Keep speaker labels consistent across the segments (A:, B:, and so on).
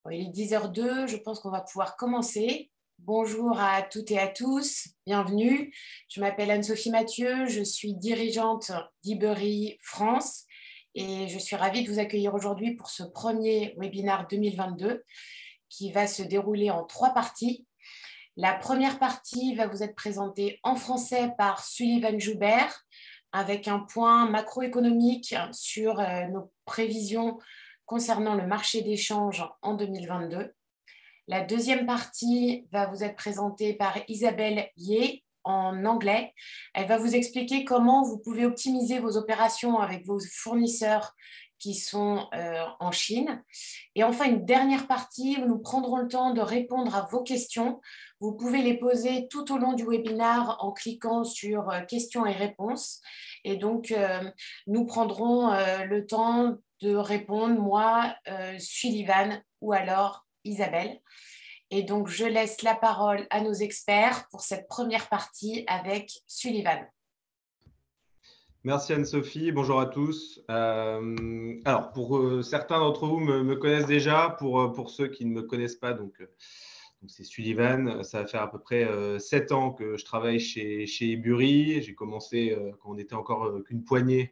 A: Bon, il est 10h02, je pense qu'on va pouvoir commencer. Bonjour à toutes et à tous, bienvenue. Je m'appelle Anne-Sophie Mathieu, je suis dirigeante d'Ibery France et je suis ravie de vous accueillir aujourd'hui pour ce premier webinaire 2022 qui va se dérouler en 3 parties. La première partie va vous être présentée en français par Sullivan Joubert avec un point macroéconomique sur nos prévisions concernant le marché des changes en 2022. La deuxième partie va vous être présentée par Isabelle Yeh en anglais. Elle va vous expliquer comment vous pouvez optimiser vos opérations avec vos fournisseurs qui sont en Chine. Et enfin, une dernière partie où nous prendrons le temps de répondre à vos questions. Vous pouvez les poser tout au long du webinaire en cliquant sur questions et réponses. Et donc, nous prendrons le temps de répondre, moi, Sullivan ou alors Isabelle. Et donc, je laisse la parole à nos experts pour cette première partie avec Sullivan.
B: Merci Anne-Sophie, bonjour à tous. Alors, pour certains d'entre vous me connaissent déjà, pour ceux qui ne me connaissent pas, donc c'est Sullivan. Ça va faire à peu près 7 ans que je travaille chez Ebury. J'ai commencé quand on n'était encore qu'une poignée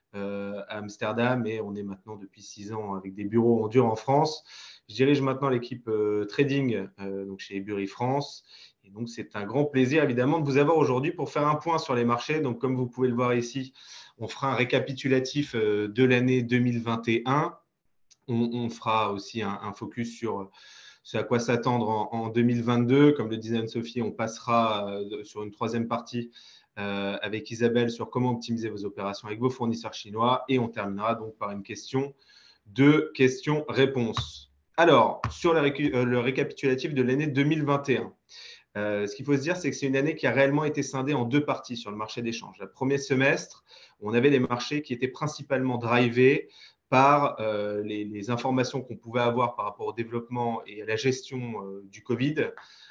B: à Amsterdam et on est maintenant depuis 6 ans avec des bureaux en France. Je dirige maintenant l'équipe trading donc chez Ebury France. Et donc, c'est un grand plaisir, évidemment, de vous avoir aujourd'hui pour faire un point sur les marchés. Donc, comme vous pouvez le voir ici, on fera un récapitulatif de l'année 2021. On fera aussi un focus sur ce à quoi s'attendre en 2022. Comme le disait Anne-Sophie, on passera sur une troisième partie avec Isabelle sur comment optimiser vos opérations avec vos fournisseurs chinois. Et on terminera donc par une question de questions-réponses. Alors, sur le récapitulatif de l'année 2021. Ce qu'il faut se dire, c'est que c'est une année qui a réellement été scindée en 2 parties sur le marché des changes. Le premier semestre, on avait des marchés qui étaient principalement drivés par les informations qu'on pouvait avoir par rapport au développement et à la gestion du Covid,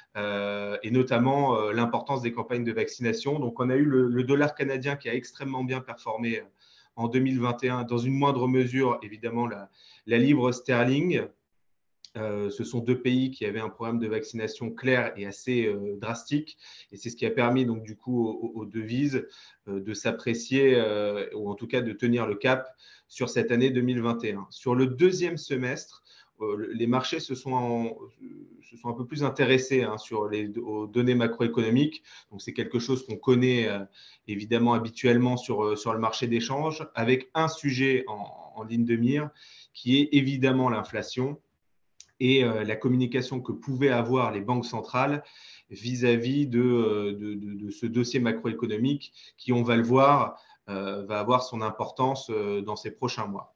B: et notamment l'importance des campagnes de vaccination. Donc, on a eu le dollar canadien qui a extrêmement bien performé en 2021, dans une moindre mesure, évidemment, la livre sterling. Ce sont 2 pays qui avaient un programme de vaccination clair et assez drastique. Et c'est ce qui a permis donc du coup aux devises de s'apprécier ou en tout cas de tenir le cap sur cette année 2021. Sur le deuxième semestre, les marchés se sont un peu plus intéressés aux données macroéconomiques. Donc, c'est quelque chose qu'on connaît évidemment habituellement sur le marché des changes, avec un sujet en ligne de mire qui est évidemment l'inflation et la communication que pouvaient avoir les banques centrales vis-à-vis de ce dossier macroéconomique qui, on va le voir, va avoir son importance dans ces prochains mois.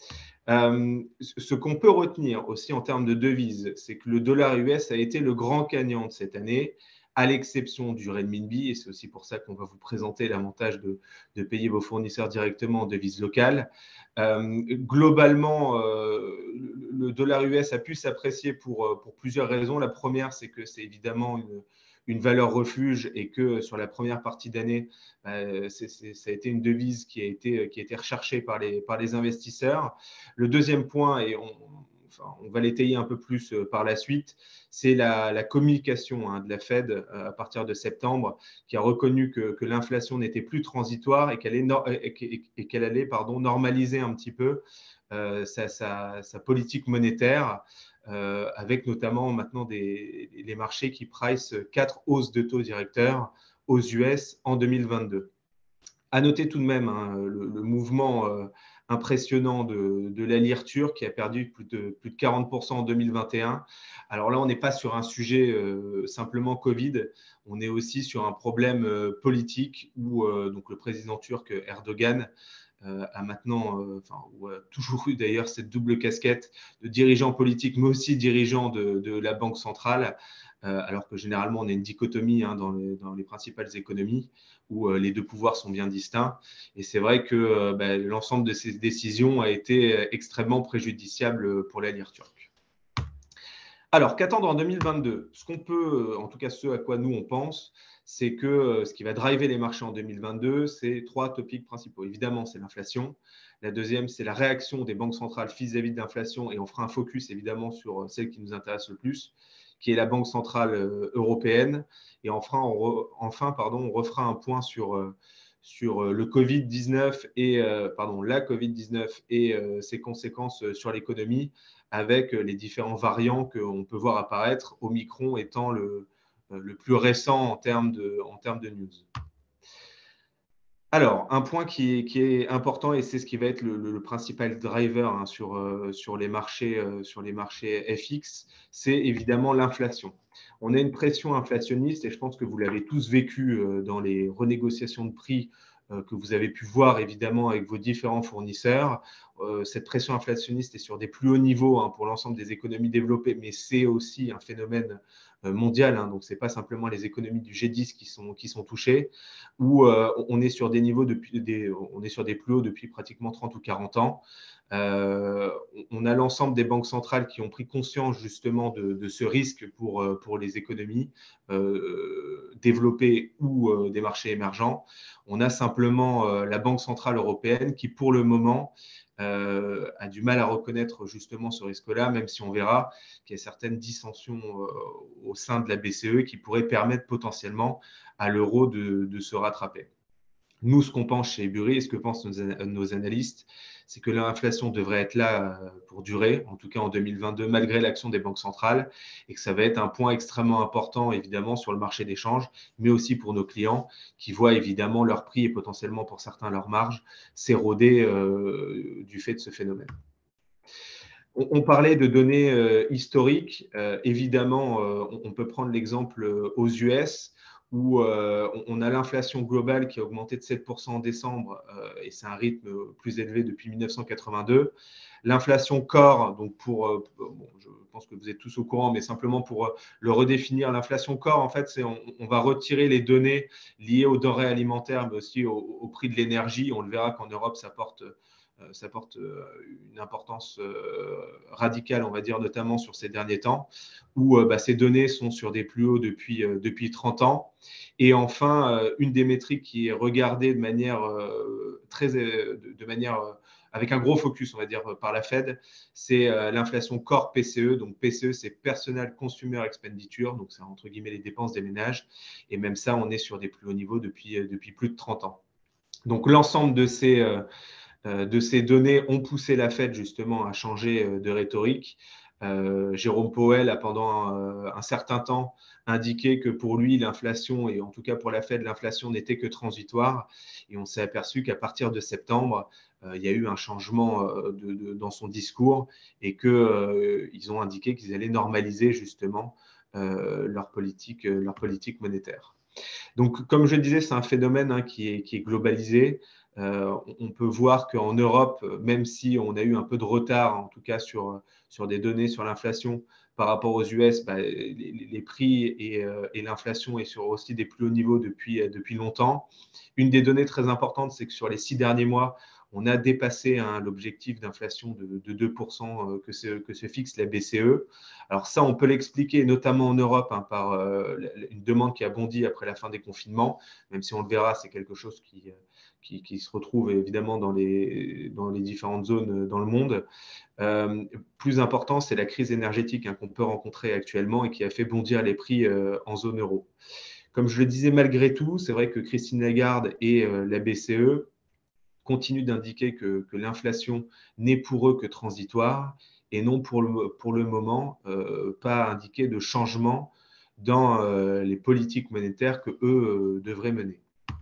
B: Ce qu'on peut retenir aussi en termes de devises, c'est que le dollar US a été le grand gagnant de cette année, à l'exception du renminbi, et c'est aussi pour ça qu'on va vous présenter l'avantage de payer vos fournisseurs directement en devises locales. Globalement, le dollar US a pu s'apprécier pour plusieurs raisons. La première, c'est que c'est évidemment une valeur refuge et que sur la première partie d'année, ça a été une devise qui a été recherchée par les investisseurs. Le deuxième point, et on va l'étayer un peu plus par la suite, c'est la communication de la Fed à partir de septembre, qui a reconnu que l'inflation n'était plus transitoire et qu'elle allait normaliser un petit peu sa politique monétaire, avec notamment maintenant les marchés qui price 4 hausses de taux directeurs aux US en 2022. À noter tout de même le mouvement impressionnant de la lire turque qui a perdu plus de 40% en 2021. Alors là, on n'est pas sur un sujet simplement Covid, on est aussi sur un problème politique où donc le président turc Erdogan a maintenant, ou a toujours eu d'ailleurs cette double casquette de dirigeant politique, mais aussi dirigeant de la Banque centrale, alors que généralement on a une dichotomie dans les principales économies où les 2 pouvoirs sont bien distincts. Et c'est vrai que l'ensemble de ces décisions a été extrêmement préjudiciable pour la lire turque. Alors, qu'attendre en 2022? Ce qu'on peut, en tout cas ce à quoi nous on pense, c'est que ce qui va driver les marchés en 2022, c'est trois topics principaux. Évidemment, c'est l'inflation. La deuxième, c'est la réaction des banques centrales vis-à-vis de l'inflation. Et on fera un focus évidemment sur celle qui nous intéresse le plus, qui est la Banque centrale européenne. Et enfin, on refera un point sur le Covid-19 et la Covid-19 et ses conséquences sur l'économie avec les différents variants qu'on peut voir apparaître, Omicron étant le plus récent en termes de news. Alors, un point qui est important, et c'est ce qui va être le principal driver hein, sur les marchés FX, c'est évidemment l'inflation. On a une pression inflationniste, et je pense que vous l'avez tous vécu dans les renégociations de prix que vous avez pu voir évidemment avec vos différents fournisseurs. Cette pression inflationniste est sur des plus hauts niveaux hein, pour l'ensemble des économies développées, mais c'est aussi un phénomène mondial. Hein, donc, ce n'est pas simplement les économies du G10 qui sont touchées, où on est sur des niveaux on est sur des plus hauts depuis pratiquement 30 ou 40 ans. On a l'ensemble des banques centrales qui ont pris conscience justement de ce risque pour les économies développées ou des marchés émergents. On a simplement la Banque centrale européenne qui, pour le moment, a du mal à reconnaître justement ce risque-là, même si on verra qu'il y a certaines dissensions au sein de la BCE qui pourraient permettre potentiellement à l'euro de se rattraper. Nous, ce qu'on pense chez Ebury et ce que pensent nos analystes, c'est que l'inflation devrait être là pour durer, en tout cas en 2022, malgré l'action des banques centrales, et que ça va être un point extrêmement important, évidemment, sur le marché des changes, mais aussi pour nos clients qui voient évidemment leur prix et potentiellement pour certains leur marge s'éroder du fait de ce phénomène. On parlait de données historiques. Évidemment, on peut prendre l'exemple aux US où on a l'inflation globale qui a augmenté de 7% en décembre et c'est un rythme plus élevé depuis 1982. L'inflation core, donc je pense que vous êtes tous au courant, mais simplement pour le redéfinir, l'inflation core, en fait, on va retirer les données liées aux denrées alimentaires, mais aussi au prix de l'énergie. On le verra qu'en Europe, ça porte une importance radicale, on va dire, notamment sur ces derniers temps, où ces données sont sur des plus hauts depuis 30 ans. Et enfin, une des métriques qui est regardée de manière avec un gros focus, on va dire, par la Fed, c'est l'inflation core PCE. Donc PCE, c'est Personal Consumer Expenditure, donc c'est entre guillemets les dépenses des ménages. Et même ça, on est sur des plus hauts niveaux depuis plus de 30 ans. Donc l'ensemble de ces données ont poussé la Fed justement à changer de rhétorique. Jérôme Powell a pendant un certain temps indiqué que pour lui, l'inflation, et en tout cas pour la Fed, l'inflation n'était que transitoire. Et on s'est aperçu qu'à partir de septembre, il y a eu un changement dans son discours et qu'ils ont indiqué qu'ils allaient normaliser justement leur politique monétaire. Donc, comme je le disais, c'est un phénomène hein, qui est globalisé. On peut voir qu'en Europe, même si on a eu un peu de retard, en tout cas sur des données sur l'inflation par rapport aux US, les prix et l'inflation est sur aussi des plus hauts niveaux depuis longtemps. Une des données très importantes, c'est que sur les 6 derniers mois, on a dépassé hein, l'objectif d'inflation de 2% que se fixe la BCE. Alors ça, on peut l'expliquer notamment en Europe hein, par une demande qui a bondi après la fin des confinements, même si on le verra, c'est quelque chose qui se retrouve évidemment dans les différentes zones dans le monde. Plus important, c'est la crise énergétique hein, qu'on peut rencontrer actuellement et qui a fait bondir les prix en zone euro. Comme je le disais, malgré tout, c'est vrai que Christine Lagarde et la BCE continuent d'indiquer que l'inflation n'est pour eux que transitoire et non pour le moment pas indiquer de changement dans les politiques monétaires que eux devraient mener.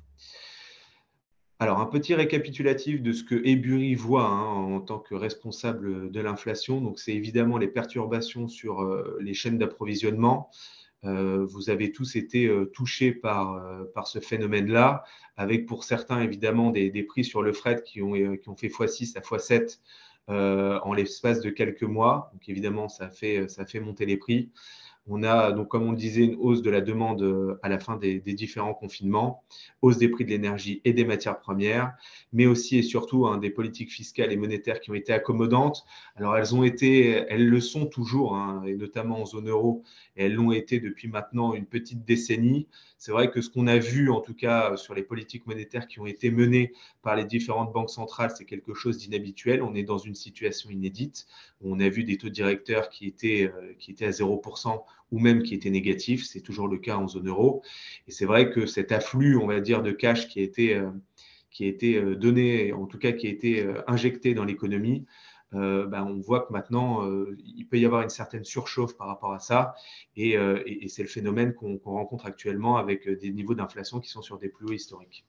B: Alors, un petit récapitulatif de ce que Ebury voit hein, en tant que responsable de l'inflation. Donc, c'est évidemment les perturbations sur les chaînes d'approvisionnement. Vous avez tous été touchés par ce phénomène-là, avec pour certains évidemment des prix sur le fret qui ont fait x6 à x7 en l'espace de quelques mois. Donc évidemment, ça a fait monter les prix. On a, donc, comme on le disait, une hausse de la demande à la fin des différents confinements, hausse des prix de l'énergie et des matières premières, mais aussi et surtout des politiques fiscales et monétaires qui ont été accommodantes. Alors, elles le sont toujours, et notamment en zone euro, et elles l'ont été depuis maintenant une petite décennie. C'est vrai que ce qu'on a vu, en tout cas, sur les politiques monétaires qui ont été menées par les différentes banques centrales, c'est quelque chose d'inhabituel. On est dans une situation inédite. On a vu des taux directeurs qui étaient à 0%, ou même qui étaient négatifs. C'est toujours le cas en zone euro. Et c'est vrai que cet afflux, on va dire, de cash qui a été donné, en tout cas qui a été injecté dans l'économie, on voit que maintenant, il peut y avoir une certaine surchauffe par rapport à ça. Et c'est le phénomène qu'on rencontre actuellement avec des niveaux d'inflation qui sont sur des plus hauts historiques.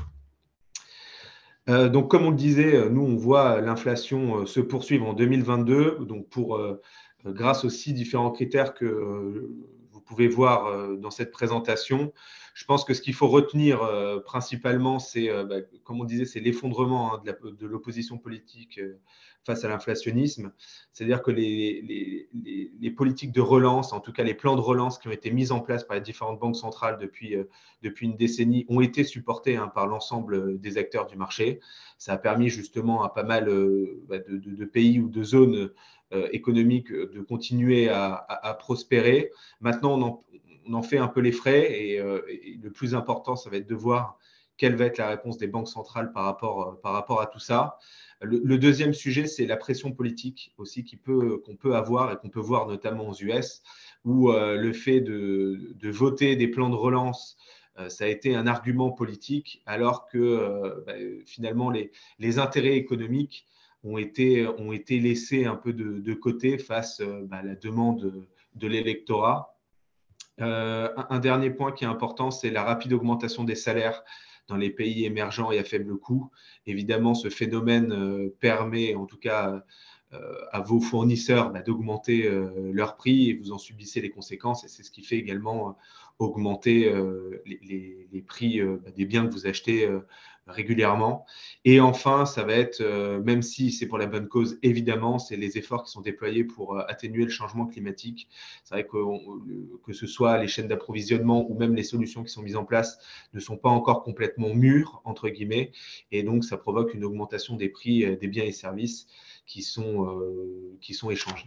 B: Donc, comme on le disait, nous, on voit l'inflation se poursuivre en 2022. Donc, grâce aux 6 différents critères que vous pouvez voir dans cette présentation, je pense que ce qu'il faut retenir principalement, c'est, comme on disait, c'est l'effondrement de l'opposition politique face à l'inflationnisme. C'est-à-dire que les politiques de relance, en tout cas les plans de relance qui ont été mis en place par les différentes banques centrales depuis une décennie, ont été supportés par l'ensemble des acteurs du marché. Ça a permis justement à pas mal de pays ou de zones économiques de continuer à prospérer. Maintenant, on en fait un peu les frais et le plus important, ça va être de voir quelle va être la réponse des banques centrales par rapport à tout ça. Le deuxième sujet, c'est la pression politique aussi qu'on peut avoir et qu'on peut voir notamment aux US, où le fait de voter des plans de relance, ça a été un argument politique, alors que finalement, les intérêts économiques ont été laissés un peu de côté face à la demande de l'électorat. Un dernier point qui est important, c'est la rapide augmentation des salaires dans les pays émergents et à faible coût. Évidemment, ce phénomène permet, en tout cas, à vos fournisseurs d'augmenter leurs prix et vous en subissez les conséquences. Et c'est ce qui fait également augmenter les prix des biens que vous achetez régulièrement. Et enfin, ça va être, même si c'est pour la bonne cause, évidemment, c'est les efforts qui sont déployés pour atténuer le changement climatique. C'est vrai que ce soit les chaînes d'approvisionnement ou même les solutions qui sont mises en place ne sont pas encore complètement mûres, entre guillemets, et donc ça provoque une augmentation des prix des biens et services qui sont échangés.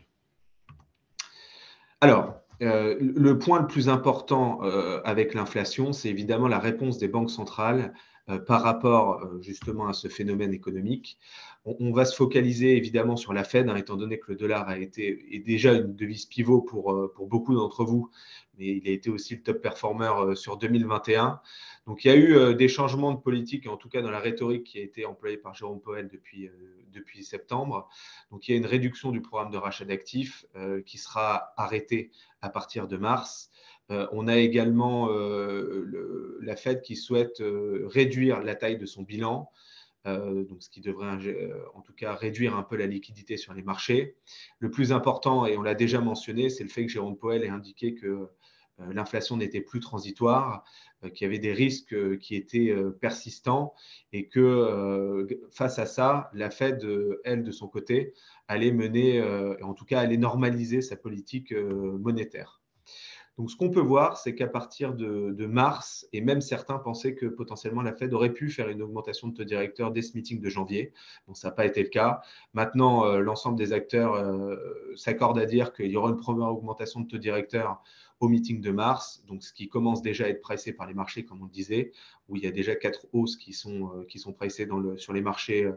B: Alors, le point le plus important avec l'inflation, c'est évidemment la réponse des banques centrales par rapport justement à ce phénomène économique. On va se focaliser évidemment sur la Fed, étant donné que le dollar est déjà une devise pivot pour beaucoup d'entre vous, mais il a été aussi le top performer sur 2021. Donc, il y a eu des changements de politique, en tout cas dans la rhétorique qui a été employée par Jérôme Powell depuis septembre. Donc, il y a une réduction du programme de rachat d'actifs qui sera arrêté à partir de mars. On a également la Fed qui souhaite réduire la taille de son bilan, donc ce qui devrait en tout cas réduire un peu la liquidité sur les marchés. Le plus important, et on l'a déjà mentionné, c'est le fait que Jérôme Powell ait indiqué que l'inflation n'était plus transitoire, qu'il y avait des risques qui étaient persistants et que face à ça, la Fed, elle, de son côté, allait mener, en tout cas, allait normaliser sa politique monétaire. Donc, ce qu'on peut voir, c'est qu'à partir de mars, et même certains pensaient que potentiellement la Fed aurait pu faire une augmentation de taux directeur dès ce meeting de janvier. Bon, ça n'a pas été le cas. Maintenant, l'ensemble des acteurs s'accordent à dire qu'il y aura une première augmentation de taux directeur au meeting de mars, donc ce qui commence déjà à être pricé par les marchés, comme on le disait, où il y a déjà 4 hausses qui sont pricées sur le marché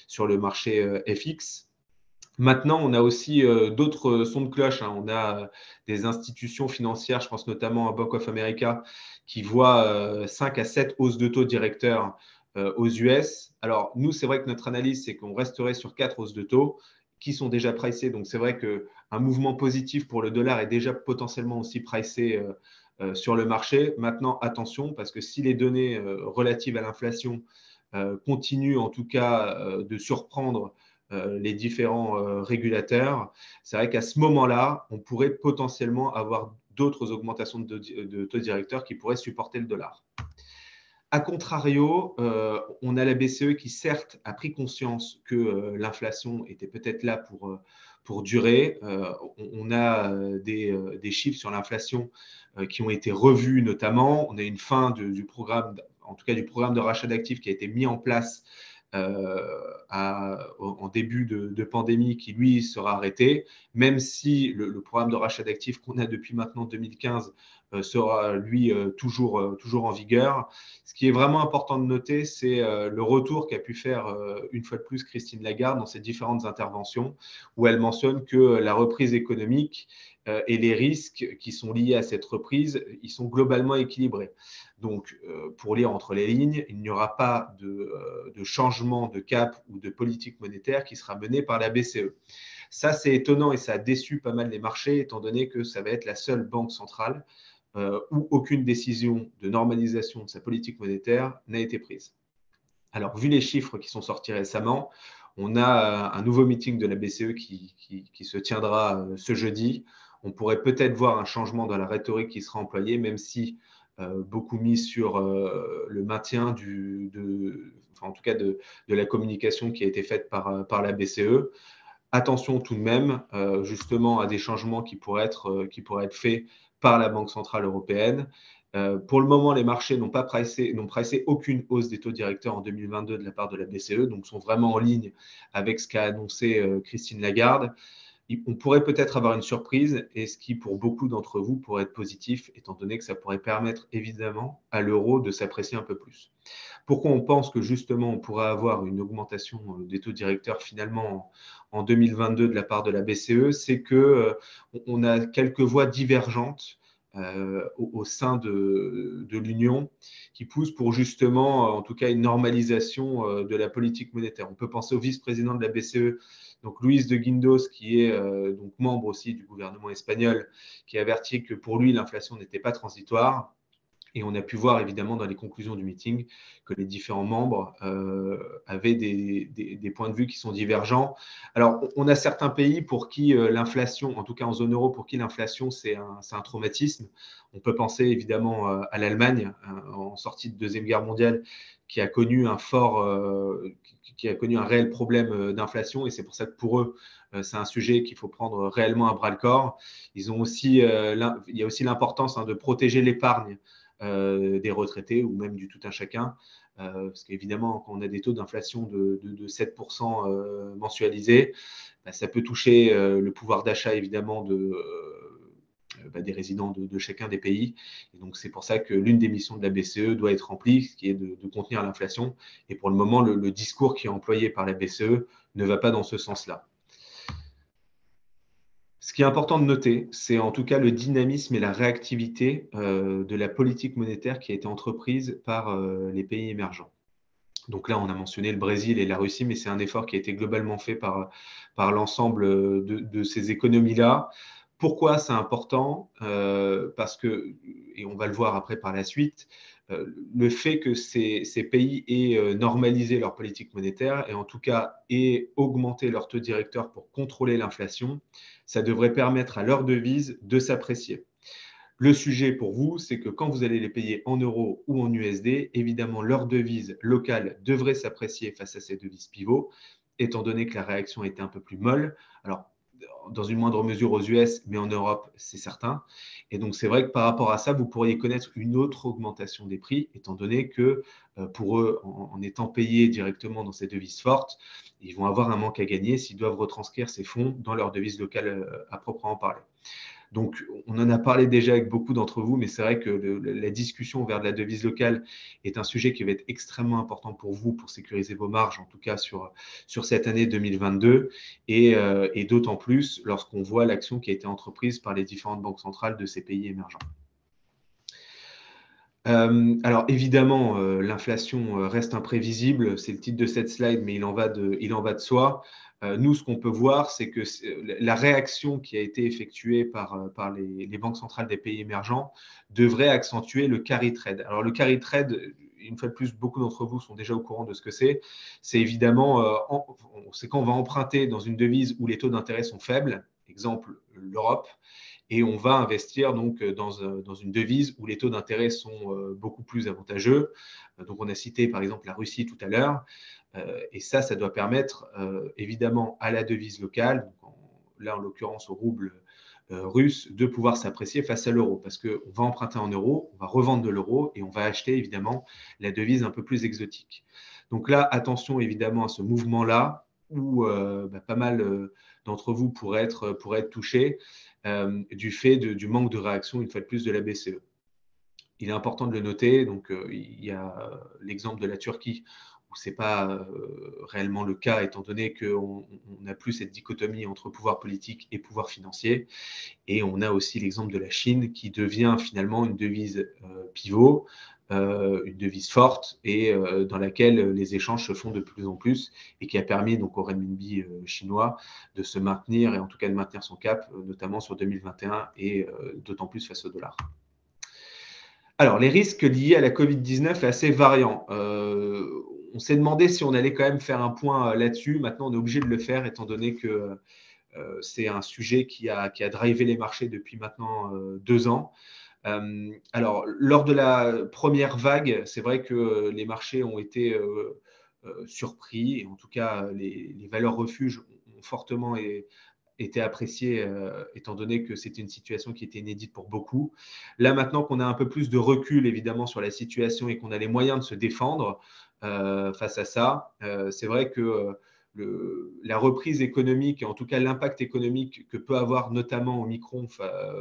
B: FX. Maintenant, on a aussi d'autres sons de cloche. On a des institutions financières, je pense notamment à Bank of America, qui voient 5 à 7 hausses de taux directeurs aux US. Alors, nous, c'est vrai que notre analyse, c'est qu'on resterait sur 4 hausses de taux qui sont déjà pricées. Donc, c'est vrai qu'un mouvement positif pour le dollar est déjà potentiellement aussi pricé sur le marché. Maintenant, attention, parce que si les données relatives à l'inflation continuent en tout cas de surprendre les différents régulateurs, c'est vrai qu'à ce moment-là, on pourrait potentiellement avoir d'autres augmentations de taux directeurs qui pourraient supporter le dollar. A contrario, on a la BCE qui, certes, a pris conscience que l'inflation était peut-être là pour durer. On a des chiffres sur l'inflation qui ont été revus notamment. On a une fin du programme, en tout cas du programme de rachat d'actifs qui a été mis en place en début de pandémie, qui lui sera arrêté, même si le programme de rachat d'actifs qu'on a depuis maintenant 2015 sera lui toujours en vigueur. Ce qui est vraiment important de noter, c'est le retour qu'a pu faire une fois de plus Christine Lagarde dans ses différentes interventions, où elle mentionne que la reprise économique et les risques qui sont liés à cette reprise, ils sont globalement équilibrés. Donc, pour lire entre les lignes, il n'y aura pas de changement de cap ou de politique monétaire qui sera menée par la BCE. Ça, c'est étonnant et ça a déçu pas mal les marchés, étant donné que ça va être la seule banque centrale où aucune décision de normalisation de sa politique monétaire n'a été prise. Alors, vu les chiffres qui sont sortis récemment, on a un nouveau meeting de la BCE qui se tiendra ce jeudi. On pourrait peut-être voir un changement dans la rhétorique qui sera employée, même si beaucoup mis sur le maintien en tout cas de la communication qui a été faite par la BCE. Attention tout de même justement à des changements qui pourraient être faits par la Banque centrale européenne. Pour le moment, les marchés n'ont pricé aucune hausse des taux directeurs en 2022 de la part de la BCE, donc sont vraiment en ligne avec ce qu'a annoncé Christine Lagarde. On pourrait peut-être avoir une surprise, et ce qui pour beaucoup d'entre vous pourrait être positif, étant donné que ça pourrait permettre évidemment à l'euro de s'apprécier un peu plus. Pourquoi on pense que justement on pourrait avoir une augmentation des taux directeurs finalement en 2022 de la part de la BCE, c'est qu'on a quelques voies divergentes au sein de l'Union qui poussent pour justement, en tout cas, une normalisation de la politique monétaire. On peut penser au vice-président de la BCE, donc Luis de Guindos, qui est donc membre aussi du gouvernement espagnol, qui avertit que pour lui, l'inflation n'était pas transitoire. Et on a pu voir évidemment dans les conclusions du meeting que les différents membres avaient des points de vue qui sont divergents. Alors, on a certains pays pour qui l'inflation, en tout cas en zone euro, pour qui l'inflation, c'est un traumatisme. On peut penser évidemment à l'Allemagne, en sortie de Deuxième Guerre mondiale, qui a connu un réel problème d'inflation. Et c'est pour ça que pour eux, c'est un sujet qu'il faut prendre réellement à bras-le-corps. Il y a aussi l'importance de protéger l'épargne des retraités ou même du tout un chacun. Parce qu'évidemment, quand on a des taux d'inflation de 7% mensualisés, ça peut toucher le pouvoir d'achat évidemment des résidents de chacun des pays. Et donc, c'est pour ça que l'une des missions de la BCE doit être remplie, ce qui est de contenir l'inflation. Et pour le moment, le discours qui est employé par la BCE ne va pas dans ce sens-là. Ce qui est important de noter, c'est en tout cas le dynamisme et la réactivité de la politique monétaire qui a été entreprise par les pays émergents. Donc là, on a mentionné le Brésil et la Russie, mais c'est un effort qui a été globalement fait par l'ensemble de ces économies-là. Pourquoi c'est important parce que, et on va le voir après par la suite, le fait que ces pays aient normalisé leur politique monétaire et en tout cas aient augmenté leur taux directeur pour contrôler l'inflation, ça devrait permettre à leur devise de s'apprécier. Le sujet pour vous, c'est que quand vous allez les payer en euros ou en USD, évidemment, leur devise locale devrait s'apprécier face à ces devises pivots, étant donné que la réaction était un peu plus molle. Alors, dans une moindre mesure aux US, mais en Europe, c'est certain. Et donc, c'est vrai que par rapport à ça, vous pourriez connaître une autre augmentation des prix, étant donné que pour eux, en étant payés directement dans ces devises fortes, ils vont avoir un manque à gagner s'ils doivent retranscrire ces fonds dans leur devise locale à proprement parler. Donc, on en a parlé déjà avec beaucoup d'entre vous, mais c'est vrai que la discussion vers de la devise locale est un sujet qui va être extrêmement important pour vous, pour sécuriser vos marges, en tout cas sur cette année 2022, et d'autant plus lorsqu'on voit l'action qui a été entreprise par les différentes banques centrales de ces pays émergents. Alors évidemment, l'inflation reste imprévisible, c'est le titre de cette slide, mais il en va de soi. Nous, ce qu'on peut voir, c'est que la réaction qui a été effectuée par les banques centrales des pays émergents devrait accentuer le carry trade. Alors le carry trade, une fois de plus, beaucoup d'entre vous sont déjà au courant de ce que c'est. C'est évidemment, c'est quand on va emprunter dans une devise où les taux d'intérêt sont faibles, exemple l'Europe, et on va investir donc dans une devise où les taux d'intérêt sont beaucoup plus avantageux. Donc, on a cité par exemple la Russie tout à l'heure, et ça doit permettre évidemment à la devise locale, donc là en l'occurrence au rouble russe, de pouvoir s'apprécier face à l'euro, parce qu'on va emprunter en euros, on va revendre de l'euro et on va acheter évidemment la devise un peu plus exotique. Donc là, attention évidemment à ce mouvement-là, où pas mal d'entre vous pourraient être touchés du fait du manque de réaction, une fois de plus, de la BCE. Il est important de le noter. Donc, il y a l'exemple de la Turquie, où ce n'est pas réellement le cas, étant donné qu'on n'a plus cette dichotomie entre pouvoir politique et pouvoir financier. Et on a aussi l'exemple de la Chine, qui devient finalement une devise pivot, une devise forte, et dans laquelle les échanges se font de plus en plus, et qui a permis donc au renminbi chinois de se maintenir, et en tout cas de maintenir son cap, notamment sur 2021, et d'autant plus face au dollar. Alors, les risques liés à la Covid-19 sont assez variants. On s'est demandé si on allait quand même faire un point là-dessus. Maintenant, on est obligé de le faire, étant donné que c'est un sujet qui a drivé les marchés depuis maintenant 2 ans. Alors, lors de la première vague, c'est vrai que les marchés ont été surpris, et en tout cas, les valeurs refuges ont fortement été appréciées, étant donné que c'était une situation qui était inédite pour beaucoup. Là, maintenant qu'on a un peu plus de recul, évidemment, sur la situation, et qu'on a les moyens de se défendre face à ça, c'est vrai que la reprise économique, et en tout cas l'impact économique que peut avoir notamment Omicron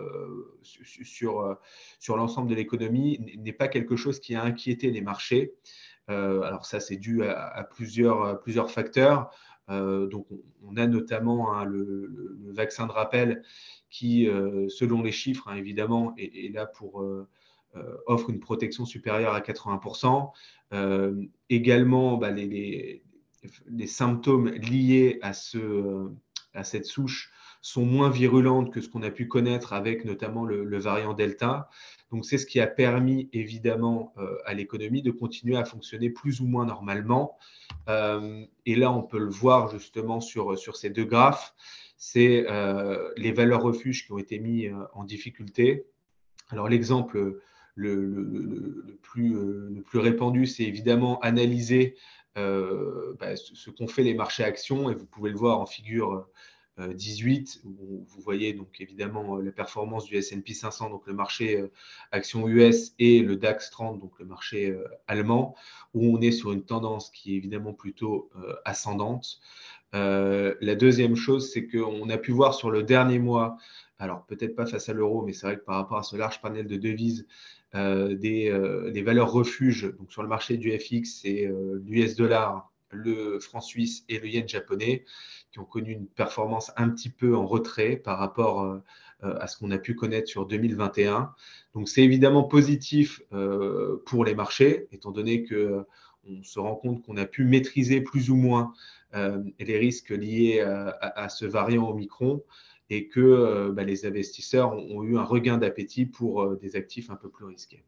B: sur l'ensemble de l'économie, n'est pas quelque chose qui a inquiété les marchés. Alors ça, c'est dû à plusieurs facteurs. Donc, on a notamment le vaccin de rappel qui, selon les chiffres, évidemment, est là pour offre une protection supérieure à 80%. Également, les symptômes liés à cette souche sont moins virulentes que ce qu'on a pu connaître avec notamment le variant Delta. Donc, c'est ce qui a permis évidemment à l'économie de continuer à fonctionner plus ou moins normalement. Et là, on peut le voir justement sur ces 2 graphes. C'est les valeurs refuges qui ont été mis en difficulté. Alors, l'exemple le plus répandu, c'est évidemment analyser ce qu'ont fait les marchés actions, et vous pouvez le voir en figure 18, où vous voyez donc évidemment la performance du S&P 500, donc le marché actions US, et le DAX 30, donc le marché allemand, où on est sur une tendance qui est évidemment plutôt ascendante. La deuxième chose, c'est qu'on a pu voir sur le dernier mois, alors peut-être pas face à l'euro, mais c'est vrai que par rapport à ce large panel de devises, des valeurs refuges. Donc sur le marché du FX, c'est l'US dollar, le franc suisse et le yen japonais, qui ont connu une performance un petit peu en retrait par rapport à ce qu'on a pu connaître sur 2021. Donc c'est évidemment positif pour les marchés, étant donné qu'on se rend compte qu'on a pu maîtriser plus ou moins les risques liés à ce variant Omicron, et que les investisseurs ont eu un regain d'appétit pour des actifs un peu plus risqués.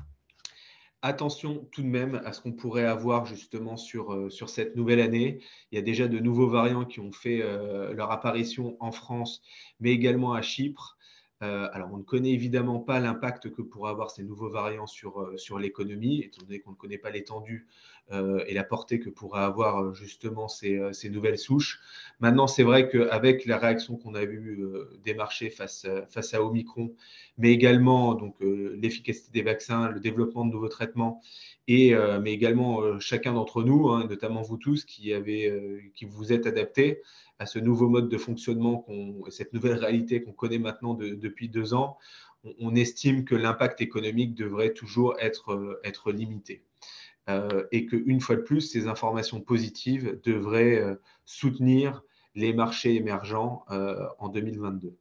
B: Attention tout de même à ce qu'on pourrait avoir justement sur cette nouvelle année. Il y a déjà de nouveaux variants qui ont fait leur apparition en France, mais également à Chypre. Alors, on ne connaît évidemment pas l'impact que pourraient avoir ces nouveaux variants sur l'économie, étant donné qu'on ne connaît pas l'étendue et la portée que pourraient avoir justement ces nouvelles souches. Maintenant, c'est vrai qu'avec la réaction qu'on a vue des marchés face à Omicron, mais également donc l'efficacité des vaccins, le développement de nouveaux traitements, mais également chacun d'entre nous, notamment vous tous qui vous êtes adaptés à ce nouveau mode de fonctionnement, cette nouvelle réalité qu'on connaît maintenant depuis 2 ans, on estime que l'impact économique devrait toujours être limité. Et qu'une fois de plus, ces informations positives devraient soutenir les marchés émergents en 2022.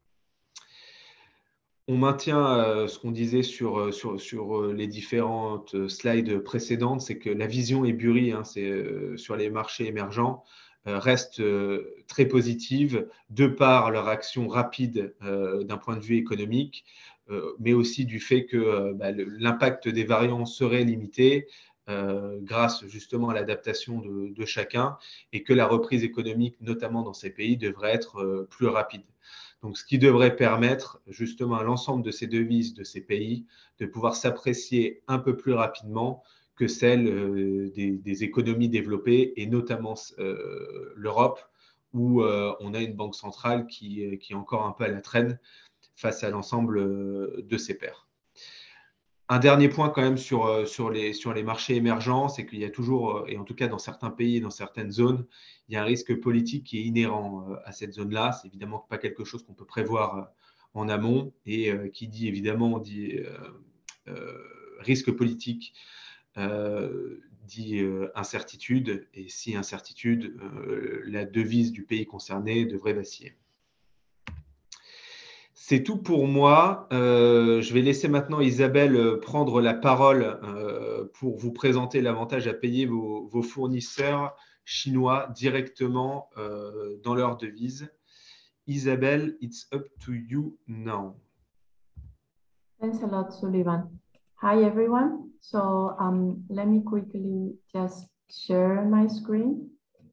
B: On maintient ce qu'on disait sur les différentes slides précédentes, c'est que la vision Ebury, sur les marchés émergents, reste très positive de par leur action rapide d'un point de vue économique, mais aussi du fait que l'impact des variants serait limité grâce justement à l'adaptation de chacun, et que la reprise économique, notamment dans ces pays, devrait être plus rapide. Donc, ce qui devrait permettre justement à l'ensemble de ces devises de ces pays de pouvoir s'apprécier un peu plus rapidement que celles des économies développées, et notamment l'Europe, où on a une banque centrale qui est encore un peu à la traîne face à l'ensemble de ses pairs. Un dernier point quand même sur les marchés émergents, c'est qu'il y a toujours, et en tout cas dans certains pays, dans certaines zones, il y a un risque politique qui est inhérent à cette zone-là. C'est évidemment pas quelque chose qu'on peut prévoir en amont, et qui dit évidemment risque politique, dit incertitude, et si incertitude, la devise du pays concerné devrait vaciller. C'est tout pour moi. Je vais laisser maintenant Isabelle prendre la parole pour vous présenter l'avantage à payer vos fournisseurs chinois directement dans leur devise. Isabelle, it's up to you now.
C: Thanks a lot, Sullivan. Hi, everyone. So let me quickly just share my screen.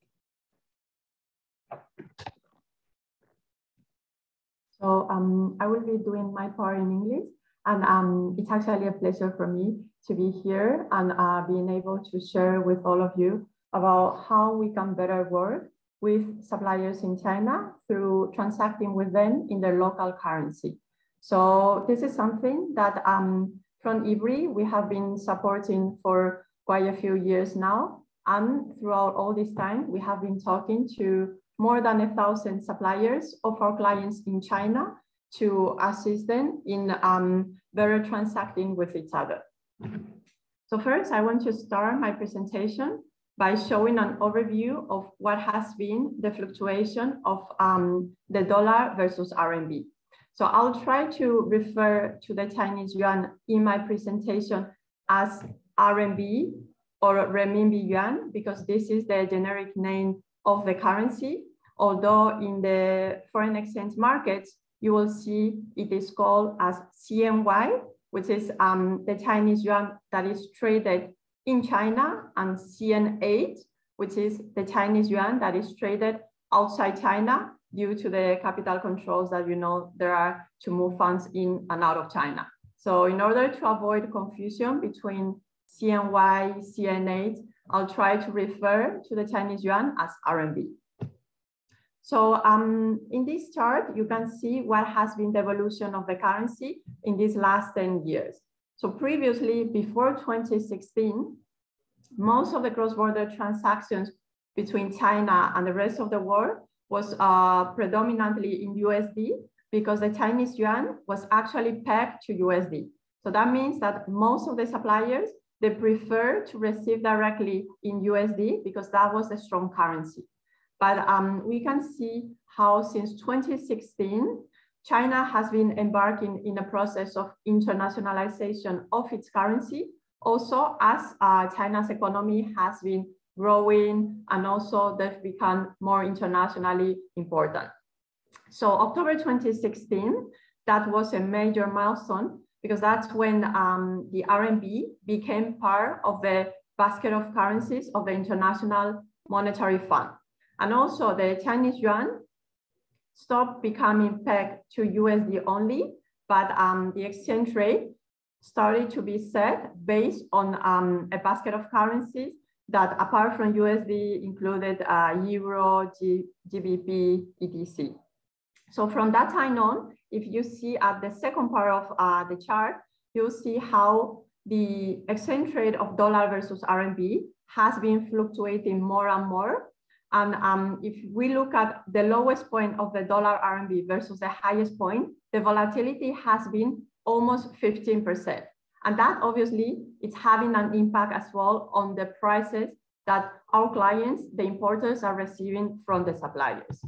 C: So I will be doing my part in English, and it's actually a pleasure for me to be here and being able to share with all of you about how we can better work with suppliers in China through transacting with them in their local currency. So this is something that from IBRI, we have been supporting for quite a few years now. And throughout all this time, we have been talking to more than 1,000 suppliers of our clients in China to assist them in better transacting with each other. So first, I want to start my presentation by showing an overview of what has been the fluctuation of the dollar versus RMB. So I'll try to refer to the Chinese yuan in my presentation as RMB or renminbi yuan, because this is the generic name of the currency, although in the foreign exchange markets, you will see it is called as CNY, which is the Chinese yuan that is traded in China, and CN8, which is the Chinese yuan that is traded outside China due to the capital controls that there are to move funds in and out of China. So in order to avoid confusion between CNY, CN8, I'll try to refer to the Chinese yuan as RMB. So in this chart, you can see what has been the evolution of the currency in these last 10 years. So previously, before 2016, most of the cross-border transactions between China and the rest of the world was predominantly in USD, because the Chinese yuan was actually pegged to USD. So that means that most of the suppliers, they prefer to receive directly in USD because that was the strong currency. But we can see how since 2016, China has been embarking in a process of internationalization of its currency, also as China's economy has been growing, and also they've become more internationally important. So October 2016, that was a major milestone, because that's when the RMB became part of the basket of currencies of the International Monetary Fund. And also the Chinese yuan stopped becoming pegged to USD only, but the exchange rate started to be set based on a basket of currencies that, apart from USD, included Euro, GBP, etc. So from that time on, if you see at the second part of the chart, you'll see how the exchange rate of dollar versus RMB has been fluctuating more and more. And if we look at the lowest point of the dollar RMB versus the highest point, the volatility has been almost 15%. And that obviously is having an impact as well on the prices that our clients, the importers, are receiving from the suppliers.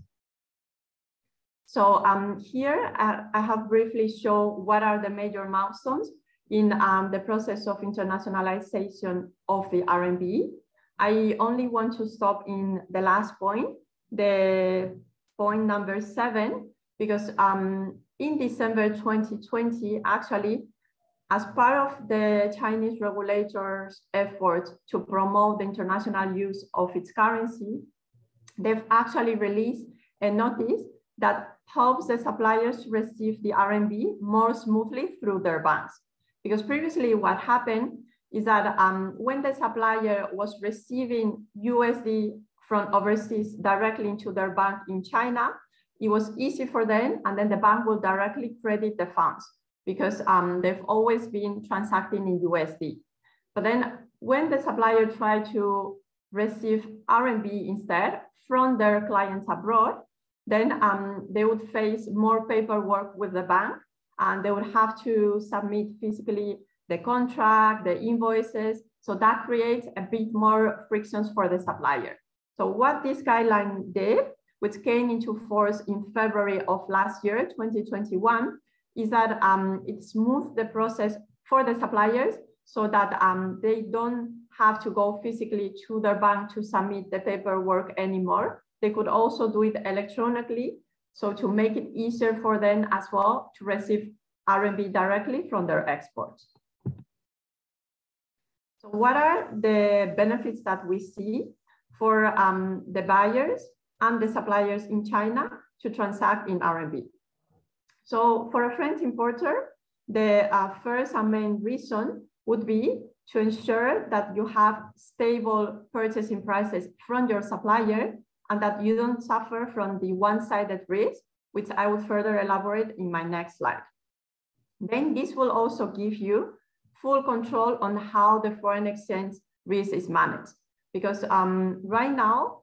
C: So here I have briefly shown what are the major milestones in the process of internationalization of the RMB. I only want to stop in the last point, the point number 7, because in December 2020, actually, as part of the Chinese regulators' effort to promote the international use of its currency, they've actually released a notice that helps the suppliers to receive the RMB more smoothly through their banks. Because previously what happened is that when the supplier was receiving USD from overseas directly into their bank in China, it was easy for them, and then the bank will directly credit the funds because they've always been transacting in USD. But then when the supplier tried to receive RMB instead from their clients abroad, then they would face more paperwork with the bank, and they would have to submit physically the contract, the invoices. So that creates a bit more frictions for the supplier. So what this guideline did, which came into force in February of last year, 2021, is that it smoothed the process for the suppliers so that they don't have to go physically to their bank to submit the paperwork anymore. They could also do it electronically, so to make it easier for them as well to receive RMB directly from their exports. So what are the benefits that we see for the buyers and the suppliers in China to transact in RMB? So for a French importer, the first and main reason would be to ensure that you have stable purchasing prices from your supplier and that you don't suffer from the one-sided risk, which I will further elaborate in my next slide. Then this will also give you full control on how the foreign exchange risk is managed. Because right now,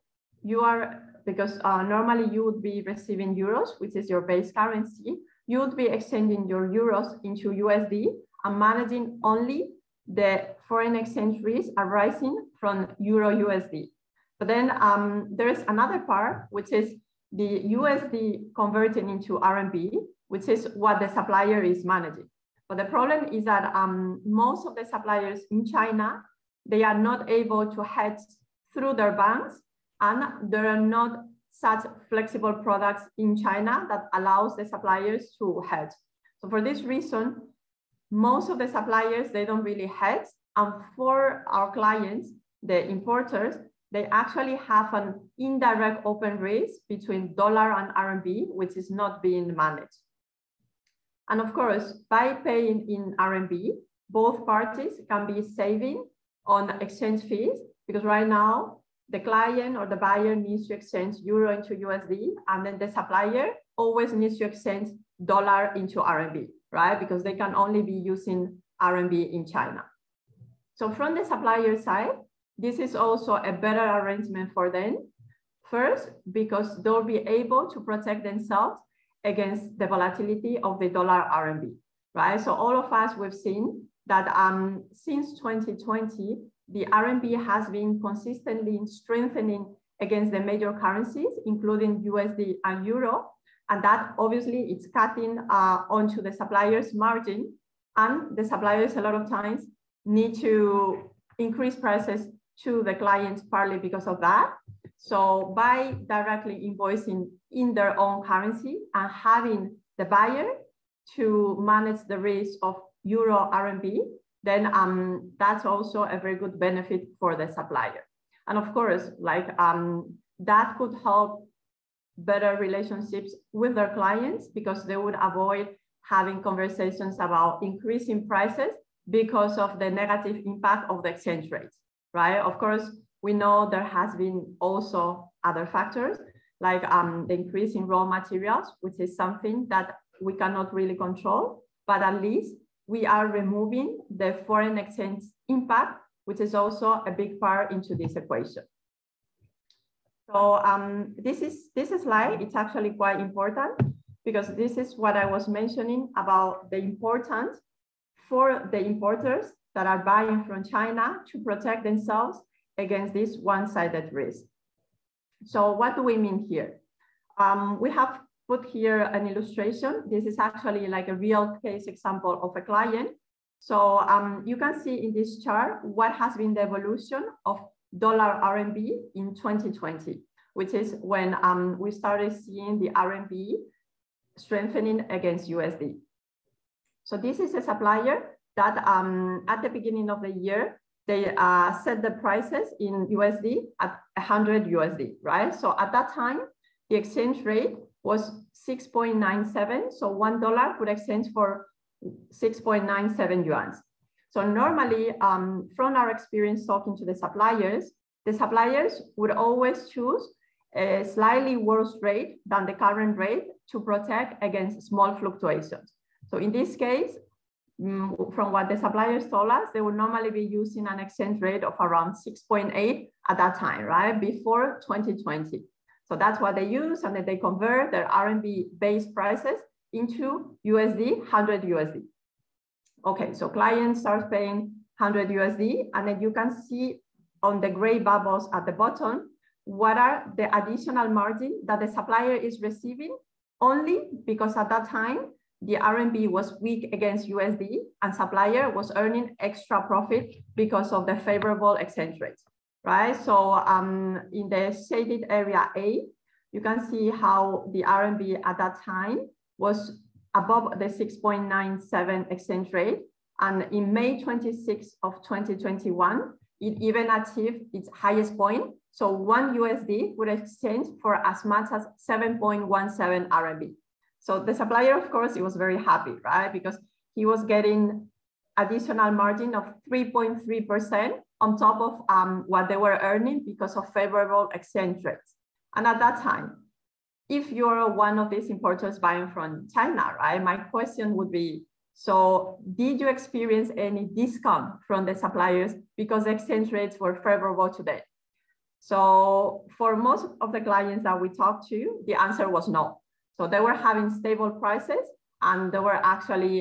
C: normally you would be receiving euros, which is your base currency. You would be exchanging your euros into USD and managing only the foreign exchange risk arising from Euro USD. But then there's another part, which is the USD converting into RMB, which is what the supplier is managing. But the problem is that most of the suppliers in China, they are not able to hedge through their banks, and there are not such flexible products in China that allows the suppliers to hedge. So for this reason, most of the suppliers, they don't really hedge. And for our clients, the importers, they actually have an indirect open risk between dollar and RMB, which is not being managed. And of course, by paying in RMB, both parties can be saving on exchange fees, because right now, the client or the buyer needs to exchange euro into USD, and then the supplier always needs to exchange dollar into RMB, right? Because they can only be using RMB in China. So from the supplier side, this is also a better arrangement for them. First, because they'll be able to protect themselves against the volatility of the dollar RMB, right? So all of us, we've seen that since 2020, the RMB has been consistently strengthening against the major currencies, including USD and Euro. And that obviously it's cutting onto the suppliers' margin. And the suppliers a lot of times need to increase prices to the clients partly because of that. So by directly invoicing in their own currency and having the buyer to manage the risk of Euro RMB, then that's also a very good benefit for the supplier. And of course, that could help better relationships with their clients, because they would avoid having conversations about increasing prices because of the negative impact of the exchange rates, right? Of course, we know there has been also other factors like the increase in raw materials, which is something that we cannot really control, but at least we are removing the foreign exchange impact, which is also a big part into this equation. So this slide, it's actually quite important, because this is what I was mentioning about the importance for the importers that are buying from China to protect themselves against this one-sided risk. So what do we mean here? We have put here an illustration. This is actually like a real case example of a client. So you can see in this chart what has been the evolution of dollar RMB in 2020, which is when we started seeing the RMB strengthening against USD. So this is a supplier that at the beginning of the year, they set the prices in USD at 100 USD, right? So at that time, the exchange rate was 6.97. So $1 could exchange for 6.97 yuan. So normally, from our experience talking to the suppliers would always choose a slightly worse rate than the current rate to protect against small fluctuations. So in this case, from what the suppliers told us, they would normally be using an exchange rate of around 6.8 at that time, right? Before 2020. So that's what they use, and then they convert their RMB based prices into USD, 100 USD. Okay, so client starts paying 100 USD, and then you can see on the gray bubbles at the bottom, what are the additional margin that the supplier is receiving only because at that time, the RMB was weak against USD and supplier was earning extra profit because of the favorable exchange rate, right? So in the shaded area A, you can see how the RMB at that time was above the 6.97 exchange rate. And in May 26 of 2021, it even achieved its highest point. So $1 USD would exchange for as much as 7.17 RMB. So the supplier, of course, he was very happy, right? Because he was getting additional margin of 3.3% on top of what they were earning because of favorable exchange rates. And at that time, if you're one of these importers buying from China, right? My question would be, so did you experience any discount from the suppliers because exchange rates were favorable today? So for most of the clients that we talked to, the answer was no. So they were having stable prices and they were actually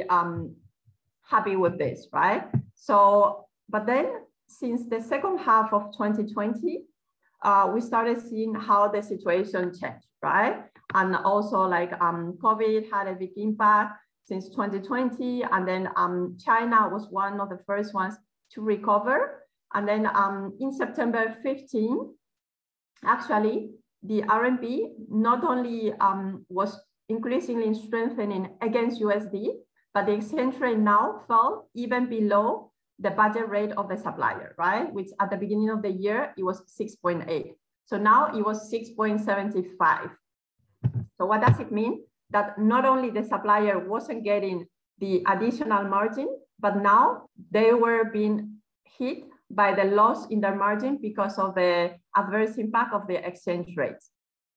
C: happy with this, right? So, but then since the second half of 2020, we started seeing how the situation changed, right? And also like COVID had a big impact since 2020. And then China was one of the first ones to recover. And then in September 15, actually, the RMB not only was increasingly strengthening against USD, but the exchange rate now fell even below the budget rate of the supplier, right? Which at the beginning of the year, it was 6.8. So now it was 6.75. So what does it mean? That not only the supplier wasn't getting the additional margin, but now they were being hit by the loss in their margin because of the adverse impact of the exchange rates.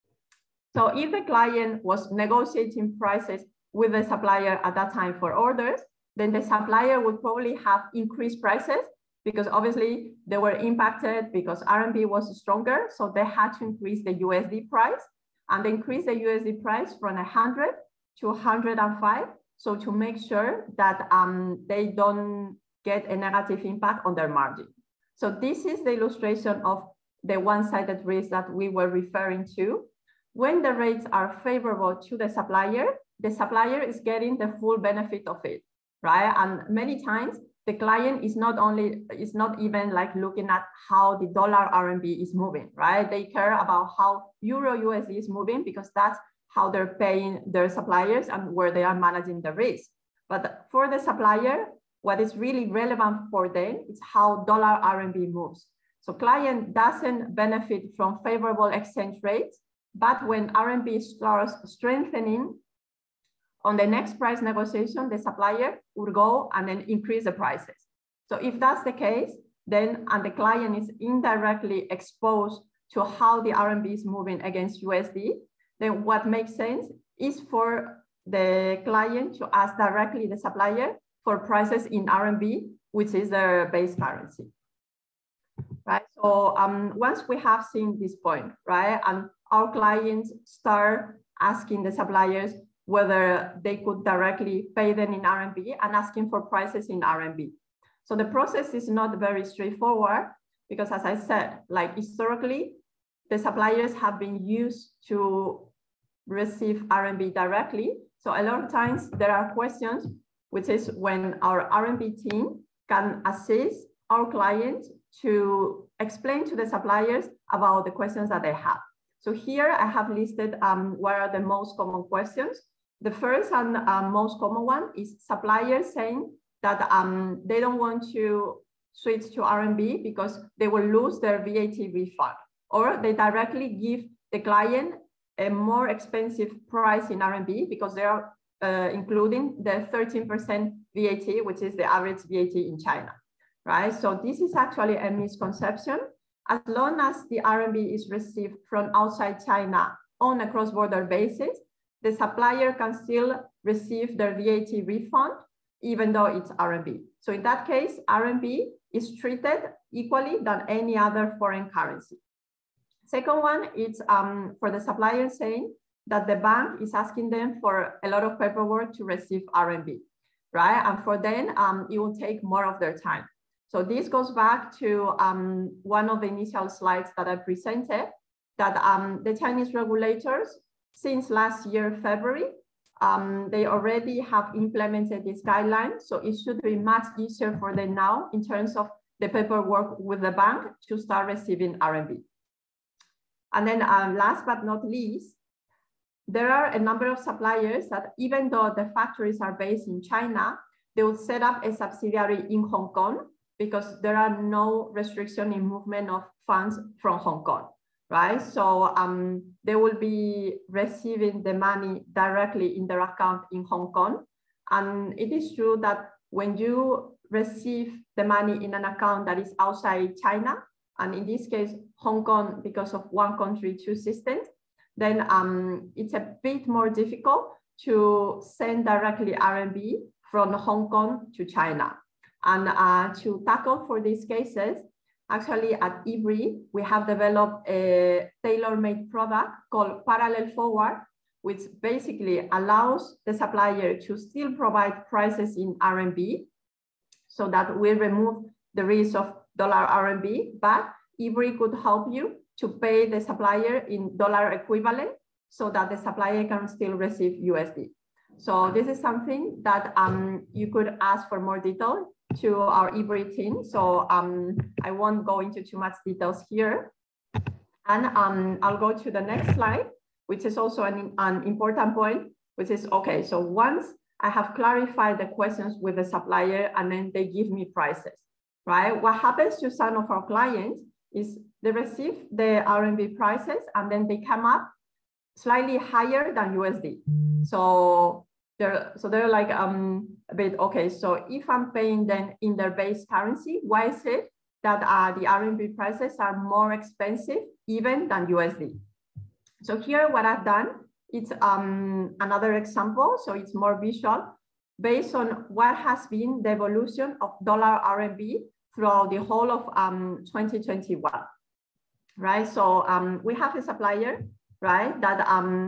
C: So if the client was negotiating prices with the supplier at that time for orders, then the supplier would probably have increased prices because obviously they were impacted because RMB was stronger. So they had to increase the USD price and increase the USD price from 100 to 105. So to make sure that they don't get a negative impact on their margin. So this is the illustration of the one-sided risk that we were referring to. When the rates are favorable to the supplier is getting the full benefit of it, right? And many times the client is not even like looking at how the dollar RMB is moving, right? They care about how Euro USD is moving because that's how they're paying their suppliers and where they are managing the risk. But for the supplier, what is really relevant for them is how dollar RMB moves. So client doesn't benefit from favorable exchange rates, but when RMB starts strengthening, on the next price negotiation, the supplier would go and then increase the prices. So if that's the case, then and the client is indirectly exposed to how the RMB is moving against USD, then what makes sense is for the client to ask directly the supplier for prices in RMB, which is their base currency. Right. So once we have seen this point, right, and our clients start asking the suppliers whether they could directly pay them in RMB and asking for prices in RMB. So the process is not very straightforward because, as I said, like historically, the suppliers have been used to receive RMB directly. So a lot of times there are questions, which is when our RMB team can assist our clients to explain to the suppliers about the questions that they have. So here I have listed what are the most common questions. The first and most common one is suppliers saying that they don't want to switch to RMB because they will lose their VAT refund, or they directly give the client a more expensive price in RMB because they are including the 13% VAT, which is the average VAT in China, right? So this is actually a misconception. As long as the RMB is received from outside China on a cross-border basis, the supplier can still receive their VAT refund, even though it's RMB. So in that case, RMB is treated equally than any other foreign currency. Second one, it's for the supplier saying that the bank is asking them for a lot of paperwork to receive RMB, right? And for them, it will take more of their time. So this goes back to one of the initial slides that I presented, that the Chinese regulators, since last year, February, they already have implemented this guideline. So it should be much easier for them now in terms of the paperwork with the bank to start receiving RMB. And then last but not least, there are a number of suppliers that even though the factories are based in China, they will set up a subsidiary in Hong Kong because there are no restriction in movement of funds from Hong Kong, right? So they will be receiving the money directly in their account in Hong Kong. And it is true that when you receive the money in an account that is outside China, and in this case, Hong Kong, because of one country, two systems, then it's a bit more difficult to send directly RMB from Hong Kong to China. And to tackle for these cases, actually at Ebury, we have developed a tailor-made product called Parallel Forward, which basically allows the supplier to still provide prices in RMB so that we remove the risk of dollar RMB, but Ebury could help you to pay the supplier in dollar equivalent so that the supplier can still receive USD. So this is something that you could ask for more detail to our Ebury team. So I won't go into too much details here. And I'll go to the next slide, which is also an important point, which is, okay, so once I have clarified the questions with the supplier and then they give me prices, right? What happens to some of our clients is they receive the RMB prices and then they come up slightly higher than USD. So they're like a bit, okay, so if I'm paying them in their base currency, why is it that the RMB prices are more expensive even than USD? So here what I've done, it's another example, so it's more visual, based on what has been the evolution of dollar RMB throughout the whole of 2021, right? So we have a supplier, right, that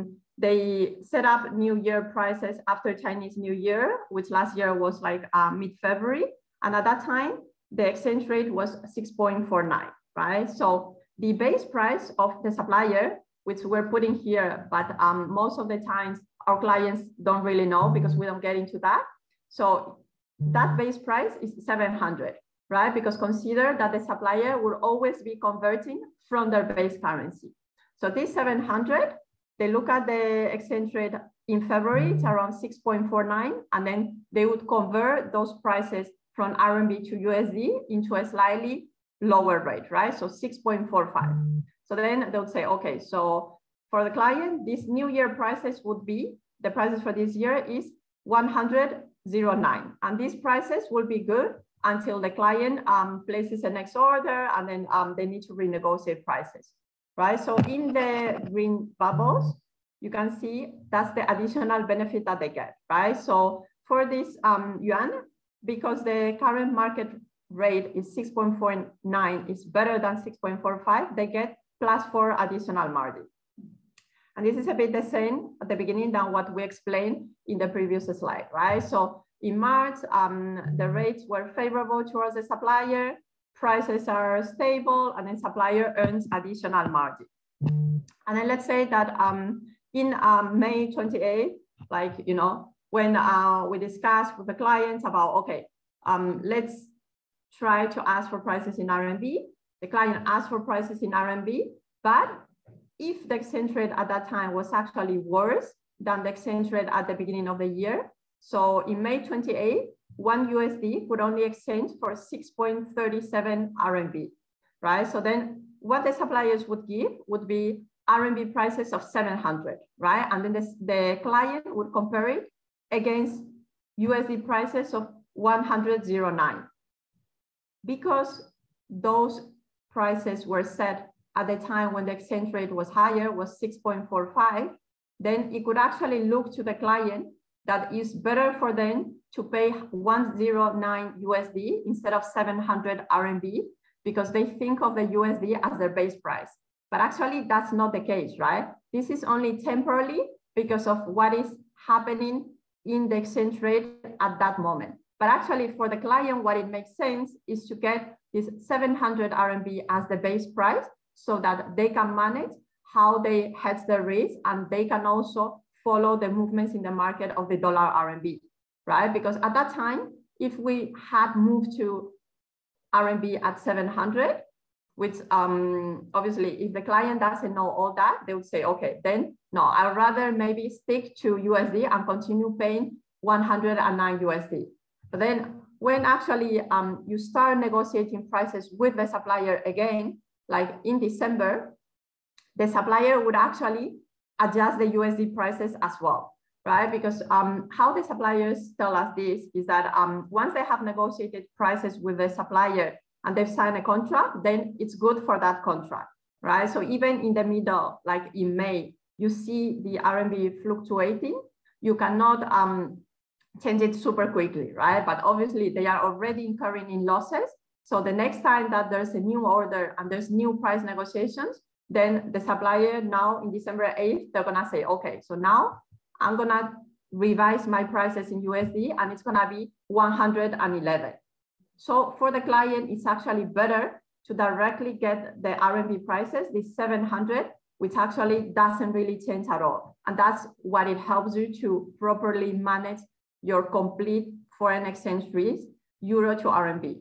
C: they set up New Year prices after Chinese New Year, which last year was like mid-February. And at that time, the exchange rate was 6.49, right? So the base price of the supplier, which we're putting here, but most of the times our clients don't really know because we don't get into that. So that base price is 700, right? Because consider that the supplier will always be converting from their base currency. So this 700, they look at the exchange rate in February, it's around 6.49, and then they would convert those prices from RMB to USD into a slightly lower rate, right? So 6.45. So then they would say, okay, so for the client, these New Year prices would be, the prices for this year is 100.09. And these prices will be good until the client places the next order, and then they need to renegotiate prices, right? So in the green bubbles, you can see that's the additional benefit that they get, right? So for this yuan, because the current market rate is 6.49, is better than 6.45, they get +4 additional margin. And this is a bit the same at the beginning than what we explained in the previous slide, right? So in March, the rates were favorable towards the supplier, prices are stable, and then supplier earns additional margin. And then let's say that in May 28th, like, you know, when we discussed with the clients about, okay, let's try to ask for prices in RMB. The client asked for prices in RMB, but if the exchange rate at that time was actually worse than the exchange rate at the beginning of the year, so in May 28, one USD would only exchange for 6.37 RMB, right? So then what the suppliers would give would be RMB prices of 700, right? And then the client would compare it against USD prices of 109. Because those prices were set at the time when the exchange rate was higher, was 6.45, then it could actually look to the client that is better for them to pay 109 USD instead of 700 RMB, because they think of the USD as their base price. But actually that's not the case, right? This is only temporarily because of what is happening in the exchange rate at that moment. But actually for the client, what it makes sense is to get this 700 RMB as the base price so that they can manage how they hedge the risk, and they can also follow the movements in the market of the dollar RMB, right? Because at that time, if we had moved to RMB at 700, which obviously if the client doesn't know all that, they would say, okay, then no, I'd rather maybe stick to USD and continue paying 109 USD. But then when actually you start negotiating prices with the supplier again, like in December, the supplier would actually adjust the USD prices as well, right? Because how the suppliers tell us this is that once they have negotiated prices with the supplier and they've signed a contract, then it's good for that contract, right? So even in the middle, like in May, you see the RMB fluctuating, you cannot change it super quickly, right? But obviously they are already incurring in losses. So the next time that there's a new order and there's new price negotiations, then the supplier now in December 8th, they're gonna say, okay, so now I'm gonna revise my prices in USD and it's gonna be 111. So for the client, it's actually better to directly get the RMB prices, the 700, which actually doesn't really change at all. And that's what it helps you to properly manage your complete foreign exchange risk, Euro to RMB.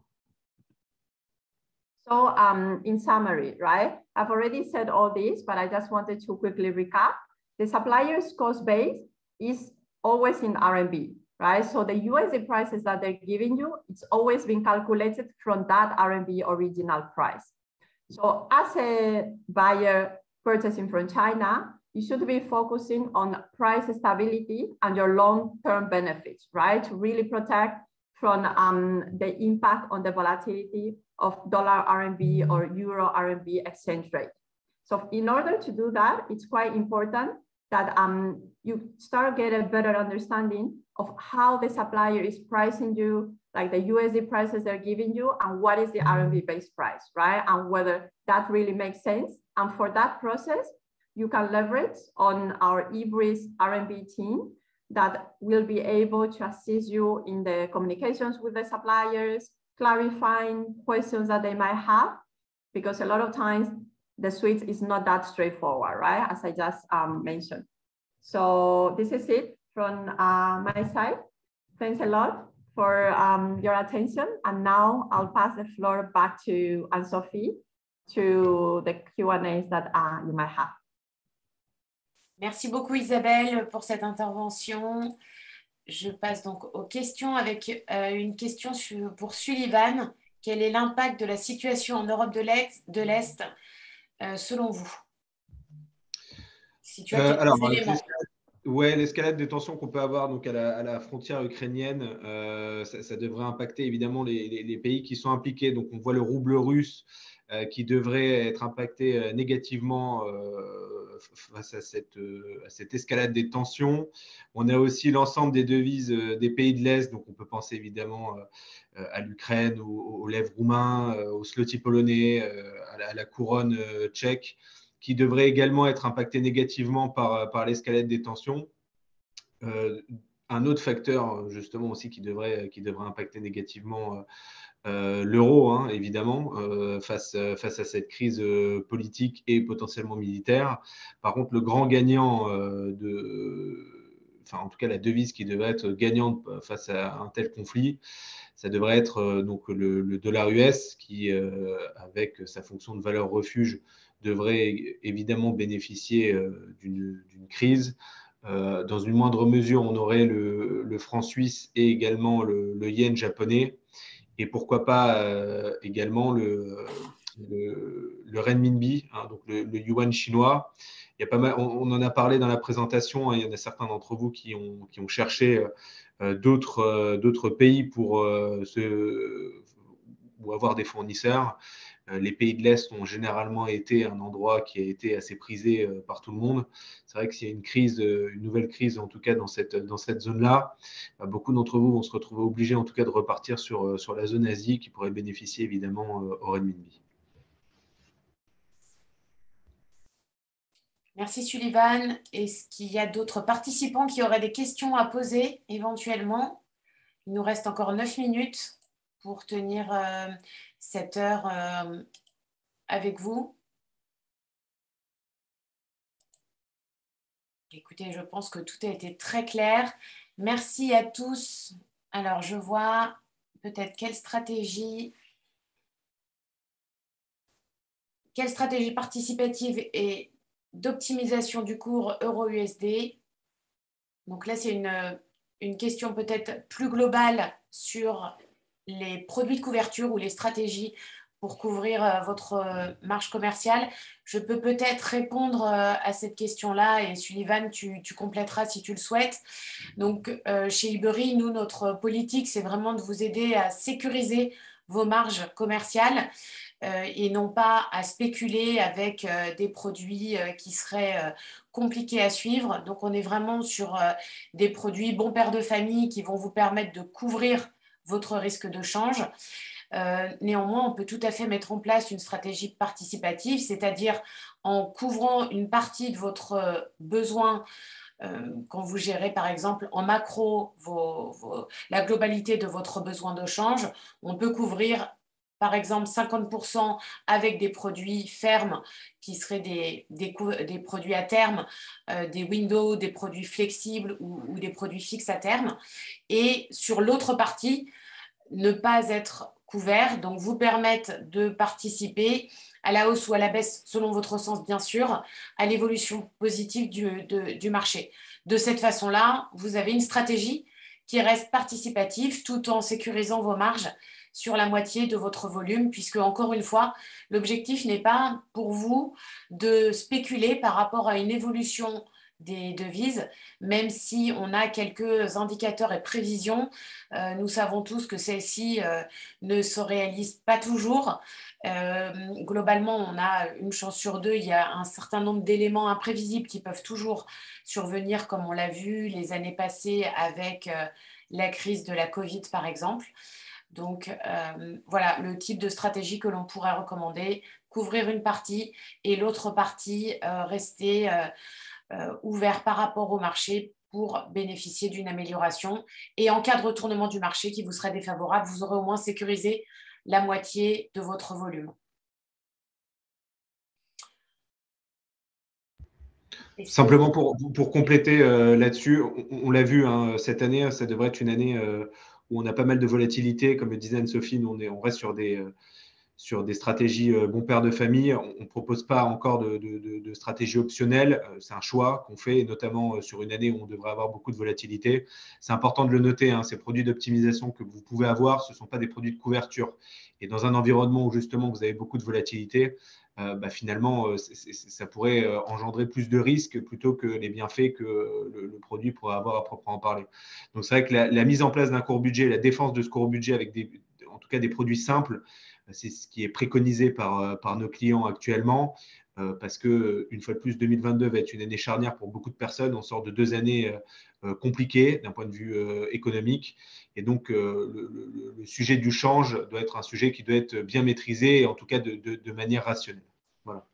C: So in summary, right, I've already said all this, but I just wanted to quickly recap. The supplier's cost base is always in RMB, right? So the USD prices that they're giving you, it's always been calculated from that RMB original price. So as a buyer purchasing from China, you should be focusing on price stability and your long-term benefits, right? To really protect from the impact on the volatility of dollar RMB or euro RMB exchange rate. So in order to do that, it's quite important that you start get a better understanding of how the supplier is pricing you, like the USD prices they're giving you, and what is the RMB base price, right? And whether that really makes sense. And for that process, you can leverage on our eBreeze RMB team that will be able to assist you in the communications with the suppliers, clarifying questions that they might have, because a lot of times the switch is not that straightforward, right? As I just mentioned. So this is it from my side. Thanks a lot for your attention. And now I'll pass the floor back to Anne-Sophie to the Q&As that you might have.
A: Merci beaucoup Isabelle pour cette intervention. Je passe donc aux questions avec une question pour Sullivan. Quel est l'impact de la situation en Europe de l'Est selon vous? Si tu as quelques éléments.
B: Ouais, l'escalade des tensions qu'on peut avoir donc à la frontière ukrainienne, ça devrait impacter évidemment les pays qui sont impliqués. Donc on voit le rouble russe qui devrait être impacté négativement face à cette escalade des tensions. On a aussi l'ensemble des devises des pays de l'Est, donc on peut penser évidemment à l'Ukraine, aux lèvres roumains, au zloty polonais, à la couronne tchèque, qui devrait également être impacté négativement par l'escalade des tensions. Un autre facteur justement aussi qui devrait impacter négativement l'euro, hein, évidemment, face à cette crise politique et potentiellement militaire. Par contre, le grand gagnant en tout cas la devise qui devrait être gagnante face à un tel conflit, ça devrait être donc le dollar US qui, avec sa fonction de valeur refuge, devrait évidemment bénéficier d'une crise. Dans une moindre mesure, on aurait le franc suisse et également le yen japonais. Et pourquoi pas également le renminbi, hein, donc le yuan chinois. Il y a pas mal, on en a parlé dans la présentation, hein, il y en a certains d'entre vous qui ont cherché d'autres pays pour ou avoir des fournisseurs. Les pays de l'Est ont généralement été un endroit qui a été assez prisé par tout le monde. C'est vrai que s'il y a une crise, une nouvelle crise, en tout cas dans cette zone-là, beaucoup d'entre vous vont se retrouver obligés en tout cas de repartir sur la zone Asie qui pourrait bénéficier évidemment au renminbi.
A: Merci Sullivan. Est-ce qu'il y a d'autres participants qui auraient des questions à poser éventuellement? Il nous reste encore 9 minutes pour tenir cette heure avec vous. Écoutez, je pense que tout a été très clair. Merci à tous. Alors, je vois peut-être quelle stratégie participative et d'optimisation du cours euro-USD. Donc là, c'est une question peut-être plus globale sur les produits de couverture ou les stratégies pour couvrir votre marge commerciale. Je peux peut-être répondre à cette question-là et Sullivan, tu compléteras si tu le souhaites. Donc, chez Hibery, nous, notre politique, c'est vraiment de vous aider à sécuriser vos marges commerciales et non pas à spéculer avec des produits qui seraient compliqués à suivre. Donc, on est vraiment sur des produits bon père de famille qui vont vous permettre de couvrir votre risque de change. Néanmoins, on peut tout à fait mettre en place une stratégie participative, c'est-à-dire en couvrant une partie de votre besoin quand vous gérez par exemple en macro la globalité de votre besoin de change. On peut couvrir par exemple 50% avec des produits fermes qui seraient des produits à terme, des windows, des produits flexibles ou des produits fixes à terme. Et sur l'autre partie, ne pas être couvert, donc vous permettre de participer à la hausse ou à la baisse, selon votre sens bien sûr, à l'évolution positive du marché. De cette façon-là, vous avez une stratégie qui reste participative tout en sécurisant vos marges sur la moitié de votre volume, puisque encore une fois, l'objectif n'est pas pour vous de spéculer par rapport à une évolution des devises, même si on a quelques indicateurs et prévisions, nous savons tous que celles-ci ne se réalisent pas toujours. Globalement, on a une chance sur deux, il y a un certain nombre d'éléments imprévisibles qui peuvent toujours survenir, comme on l'a vu les années passées avec la crise de la Covid, par exemple. Donc, voilà le type de stratégie que l'on pourrait recommander, couvrir une partie et l'autre partie rester ouvert par rapport au marché pour bénéficier d'une amélioration. Et en cas de retournement du marché qui vous serait défavorable, vous aurez au moins sécurisé la moitié de votre volume.
B: Simplement pour compléter là-dessus, on l'a vu hein, cette année, ça devrait être une année où on a pas mal de volatilité. Comme le disait Anne-Sophie, on reste sur des stratégies bon père de famille. On ne propose pas encore de stratégie optionnelle. C'est un choix qu'on fait, notamment sur une année où on devrait avoir beaucoup de volatilité. C'est important de le noter, hein, ces produits d'optimisation que vous pouvez avoir, ce ne sont pas des produits de couverture. Et dans un environnement où justement vous avez beaucoup de volatilité, finalement, ça pourrait engendrer plus de risques plutôt que les bienfaits que le produit pourrait avoir à proprement parler. Donc c'est vrai que la mise en place d'un court budget, la défense de ce court budget avec en tout cas des produits simples, c'est ce qui est préconisé par nos clients actuellement, parce que une fois de plus, 2022 va être une année charnière pour beaucoup de personnes. On sort de 2 années compliquées d'un point de vue économique. Et donc, le sujet du change doit être un sujet qui doit être bien maîtrisé, et en tout cas de manière rationnelle. Voilà.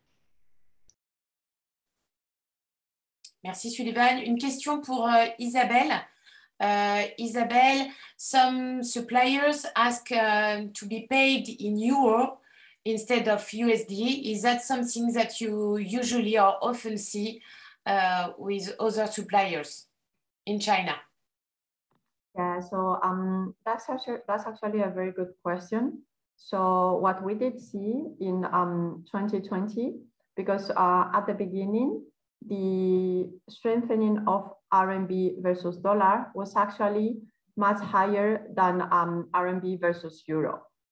A: Merci Sullivan. Une question pour Isabelle. Isabelle, some suppliers ask to be paid in euro instead of USD. Is that something that you usually or often see with other suppliers in China?
C: Yeah, so that's actually a very good question. So what we did see in 2020, because at the beginning, the strengthening of RMB versus dollar was actually much higher than RMB versus euro.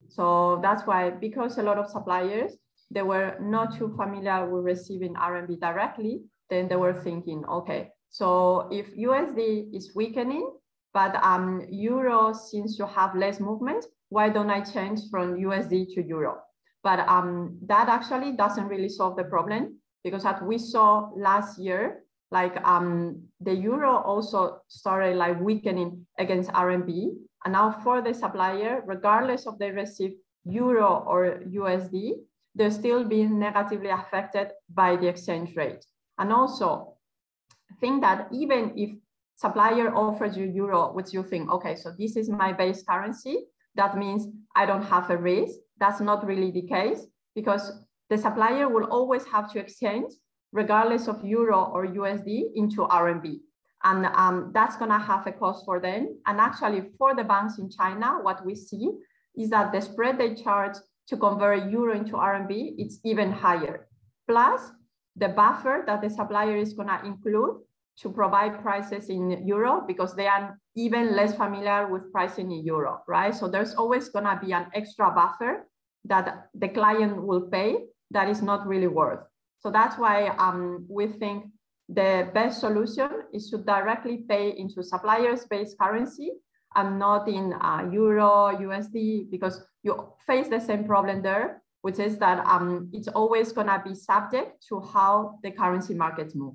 C: So that's why, because a lot of suppliers, they were not too familiar with receiving RMB directly, then they were thinking, okay, so if USD is weakening, but Euro seems to have less movement, why don't I change from USD to Euro? But that actually doesn't really solve the problem, because as we saw last year, like the Euro also started like weakening against RMB. And now for the supplier, regardless of they receive Euro or USD, they're still being negatively affected by the exchange rate. And also think that even if supplier offers you Euro, which you think, okay, so this is my base currency, that means I don't have a risk. That's not really the case, because the supplier will always have to exchange, regardless of Euro or USD, into RMB. And that's gonna have a cost for them. And actually for the banks in China, what we see is that the spread they charge to convert Euro into RMB, it's even higher. Plus the buffer that the supplier is gonna include to provide prices in Euro, because they are even less familiar with pricing in Euro, right? So there's always gonna be an extra buffer that the client will pay that is not really worth. So that's why we think the best solution is to directly pay into suppliers' base currency and not in Euro, USD, because you face the same problem there, which is that it's always gonna be subject to how the currency markets move.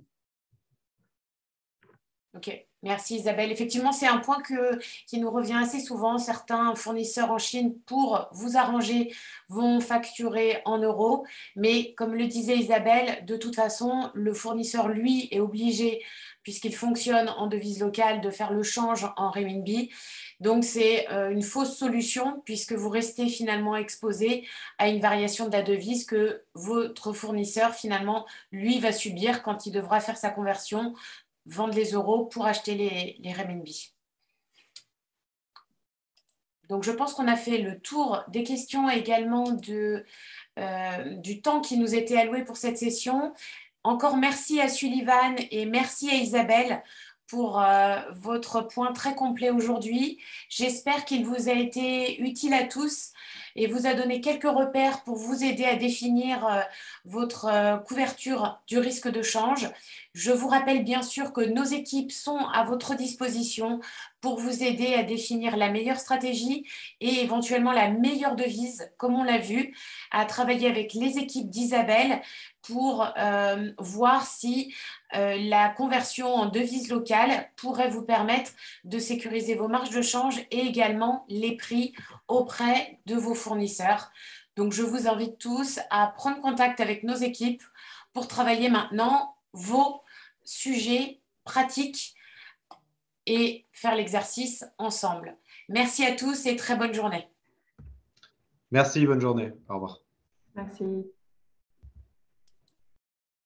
A: Ok, merci Isabelle. Effectivement, c'est un point qui nous revient assez souvent. Certains fournisseurs en Chine, pour vous arranger, vont facturer en euros. Mais comme le disait Isabelle, de toute façon, le fournisseur, lui, est obligé, puisqu'il fonctionne en devise locale, de faire le change en renminbi. Donc, c'est une fausse solution, puisque vous restez finalement exposé à une variation de la devise que votre fournisseur, finalement, lui, va subir quand il devra faire sa conversion, vendre les euros pour acheter les renminbi. Donc, je pense qu'on a fait le tour des questions et également du temps qui nous était alloué pour cette session. Encore merci à Sullivan et merci à Isabelle pour votre point très complet aujourd'hui. J'espère qu'il vous a été utile à tous et vous a donné quelques repères pour vous aider à définir votre couverture du risque de change. Je vous rappelle bien sûr que nos équipes sont à votre disposition pour vous aider à définir la meilleure stratégie et éventuellement la meilleure devise, comme on l'a vu, à travailler avec les équipes d'Isabelle pour voir si la conversion en devise locale pourrait vous permettre de sécuriser vos marges de change et également les prix auprès de vos fournisseurs. Donc, je vous invite tous à prendre contact avec nos équipes pour travailler maintenant vos sujets pratiques et faire l'exercice ensemble. Merci à tous et très bonne journée.
B: Merci, bonne journée. Au revoir.
C: Merci.